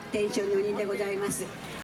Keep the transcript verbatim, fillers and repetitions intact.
天正女人でございます。